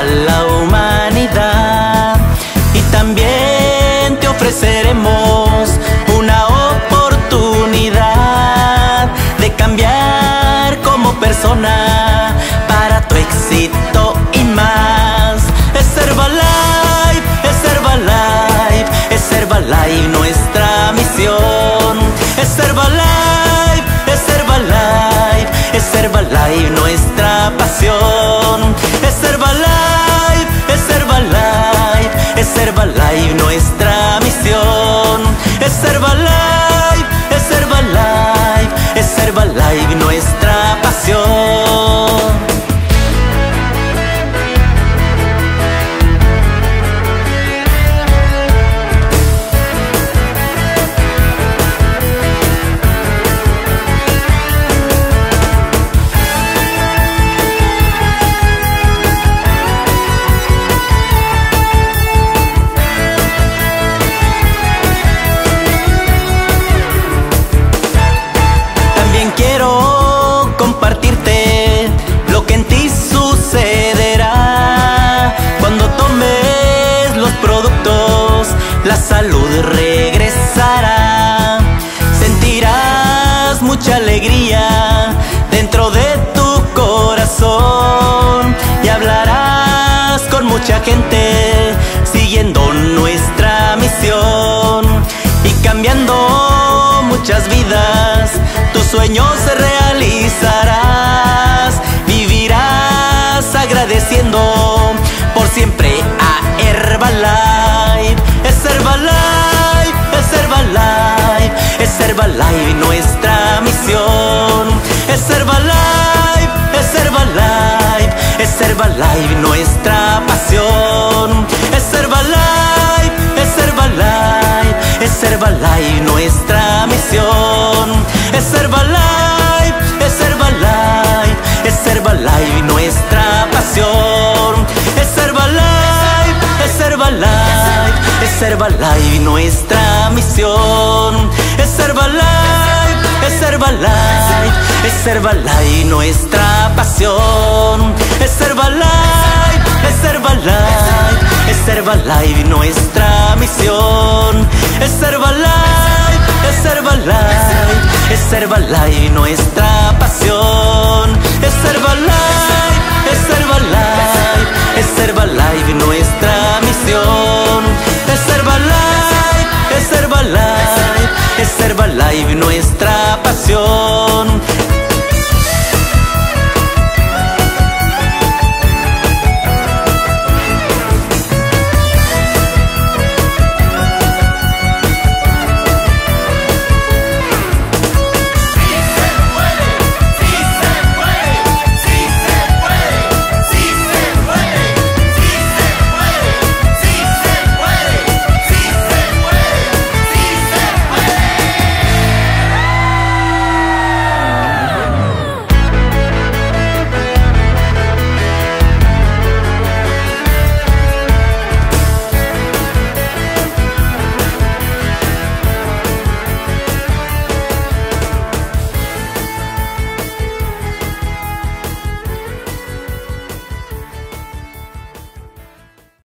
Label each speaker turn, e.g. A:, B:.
A: a la humanidad. Y también te ofreceremos una oportunidad de cambiar como persona para tu éxito y más. Es Herbalife, es Herbalife, es Herbalife nuestra misión. Es Herbalife, es Herbalife, es Herbalife nuestra pasión. Es Herbalife, es Herbalife, es Herbalife nuestra misión. Es Herbalife, es Herbalife, es Herbalife nuestra pasión. Quiero compartirte lo que en ti sucederá cuando tomes los productos. La salud regresará, sentirás mucha alegría dentro de tu corazón y hablarás con mucha gente siguiendo nuestra misión y cambiando muchas vidas. Tus sueños se realizarás, vivirás agradeciendo por siempre a Herbalife. Es Herbalife, es Herbalife, es Herbalife nuestra misión. Es Herbalife, es Herbalife, es Herbalife nuestra pasión. Es Herbalife, es Herbalife, es Herbalife nuestra misión. Es Herbalife, es Herbalife, es Herbalife nuestra pasión. Es Herbalife, es Herbalife, es Herbalife nuestra misión. Es Herbalife, es Herbalife, es Herbalife nuestra pasión. Es Herbalife, es Herbalife, es Herbalife nuestra misión. Es Herbalife, es Herbalife, es Herbalife nuestra pasión. Es Herbalife, es Herbalife,